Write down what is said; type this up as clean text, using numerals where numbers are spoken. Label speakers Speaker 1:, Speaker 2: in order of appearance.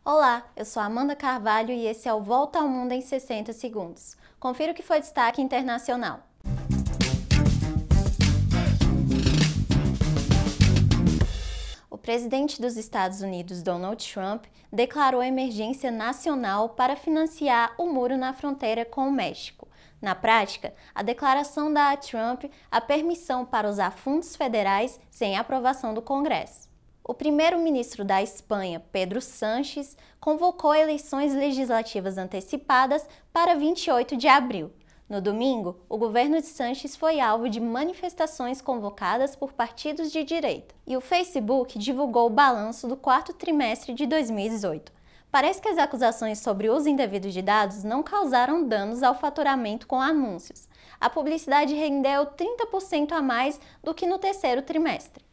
Speaker 1: Olá, eu sou Amanda Carvalho e esse é o Volta ao Mundo em 60 segundos. Confira o que foi destaque internacional. O presidente dos Estados Unidos, Donald Trump, declarou emergência nacional para financiar o muro na fronteira com o México. Na prática, a declaração dá a Trump a permissão para usar fundos federais sem aprovação do Congresso. O primeiro-ministro da Espanha, Pedro Sánchez, convocou eleições legislativas antecipadas para 28 de abril. No domingo, o governo de Sánchez foi alvo de manifestações convocadas por partidos de direita. E o Facebook divulgou o balanço do quarto trimestre de 2018. Parece que as acusações sobre uso indevido de dados não causaram danos ao faturamento com anúncios. A publicidade rendeu 30% a mais do que no terceiro trimestre.